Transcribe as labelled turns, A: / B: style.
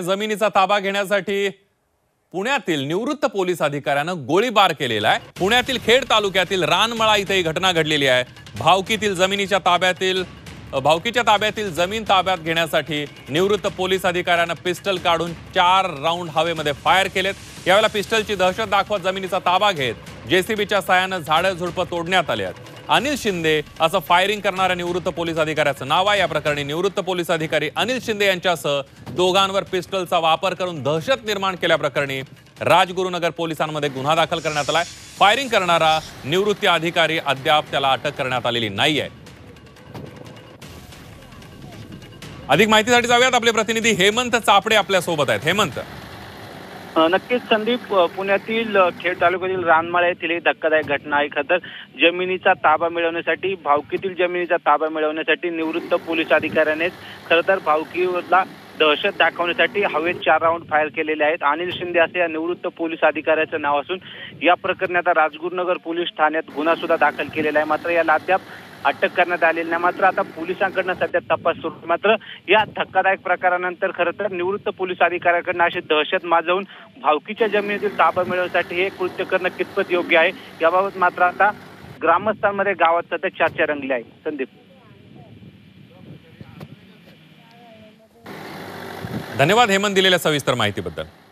A: जमिनीचा ताबा घेण्यासाठी पुण्यातील निवृत्त पोलीस अधिकाऱ्यानं गोळीबार केलेला आहे। पुण्यातील खेड तालुक्यातील रानमळा इथे ही घटना घडलेली आहे। भावकीच्या ताब्यातील जमीन ताब्यात घेण्यासाठी निवृत्त पोलीस अधिकाऱ्यानं पिस्टल काढून 4 राऊंड हवेमध्ये फायर केलेत। यावेळेला पिस्टलची दहशत दाखवत जमिनीचा ताबा घेत जेसीबीच्या साहाय्याने झाडं झुडपं तोडण्यात आले आहेत। अनिल शिंदे असं फायरिंग करणाऱ्या निवृत्त पोलीस अधिकाऱ्याचं नाव आहे। या प्रकरणी निवृत्त पोलीस अधिकारी अनिल शिंदे यांच्यासह दोघांवर पिस्टलचा वापर करून दहशत निर्माण केल्याप्रकरणी राजगुरुनगर पोलिसांमध्ये गुन्हा दाखल करण्यात आलाय। फायरिंग करणारा निवृत्ती अधिकारी अद्याप त्याला अटक करण्यात आलेली नाहीये। अधिक माहितीसाठी जाऊयात, आपले प्रतिनिधी हेमंत चापडे आपल्या सोबत आहेत। हेमंत,
B: नक्कीच संदीप, पुण्यातील खेड तालुक्यातील रानमाळा येथील एक धक्कादायक घटना आहे। खतर जमिनीचा ताबा मिळवण्यासाठी, भावकीतील जमिनीचा ताबा मिळवण्यासाठी निवृत्त पोलीस अधिकाऱ्यानेच खरं तर भावकीला दहशत दाखवण्यासाठी हवेत 4 राऊंड फायर केलेले आहेत। अनिल शिंदे असे या निवृत्त पोलीस अधिकाऱ्याचं नाव असून या प्रकरणी आता राजगुरुनगर पोलीस ठाण्यात गुन्हा सुद्धा दाखल केलेला आहे। मात्र याला अद्याप अटक करण्यात आलेली नाही। मात्र आता पोलिसांकडून सध्या तपास सुरू। मात्र या धक्कादायक प्रकारानंतर खरं तर निवृत्त पोलीस अधिकाऱ्याकडून अशी दहशत माजवून भावकीच्या जमिनीतील ताबा मिळवण्यासाठी हे कृत्य करणं कितपत योग्य आहे याबाबत मात्र आता ग्रामस्थांमध्ये गावात सध्या चर्चा रंगली आहे। संदीप,
A: धन्यवाद हेमंत दिलेल्या सविस्तर माहितीबद्दल।